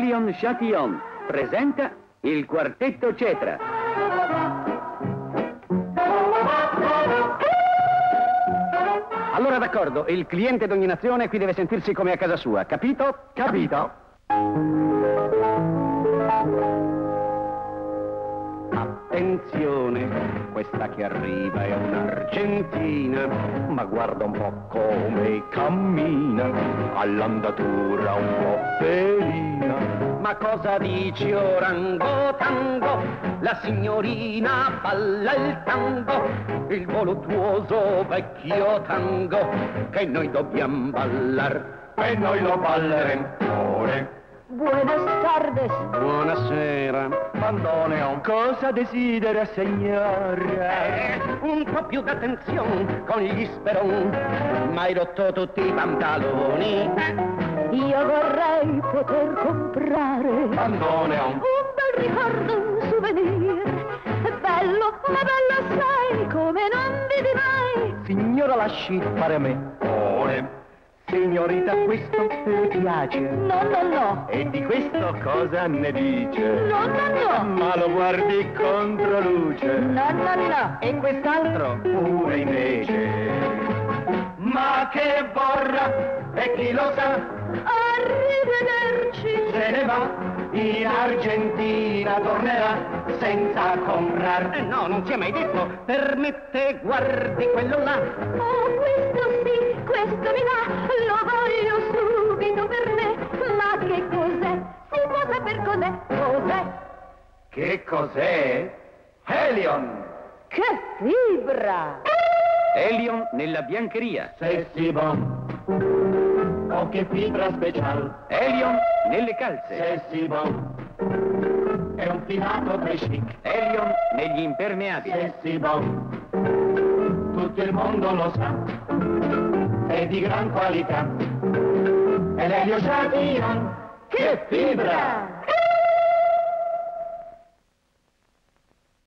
Elion Chatillon presenta il quartetto Cetra. Allora d'accordo, il cliente d'ogni nazione qui deve sentirsi come a casa sua, capito? Capito. Attenzione, questa che arriva è un'argentina, ma guarda un po' come cammina, all'andatura un po' felina. Ma cosa dici orango tango? La signorina balla il tango, il voluttuoso vecchio tango, che noi dobbiamo ballar, e noi lo balleremo. Buenas tardes. Buonasera. Bandoneon, cosa desidera, signora? Un po' più d'attenzione con gli speron. M'hai rotto tutti i pantaloni. Io vorrei poter comprare Bandoneon, un bel ricordo, un souvenir. È bello, ma bello assai, come non vedi mai. signora, lasci fare a me. Ore. Signorita, questo le piace? No, no, no. E di questo cosa ne dice? No, no, no. Ma lo guardi contro luce? No, no, no. E quest'altro pure invece. Ma che vorrà? E chi lo sa? Arrivederci. Se ne va, in Argentina tornerà senza comprar. No, non si è mai detto. Permette, guardi quello là. Oh, questo sì, questo mi dà. Lo voglio subito per me. Ma che cos'è? Si può saper cos'è? Cos'è? Che cos'è? Helion! Che fibra! Elion nella biancheria. Sessi bon. Oh, che fibra special. Elion nelle calze. Sessi bon. È un filato tre chic. Elion negli impermeabili. Sessi bon. Tutto il mondo lo sa. È di gran qualità. È l'Elio Chatillon. Che fibra!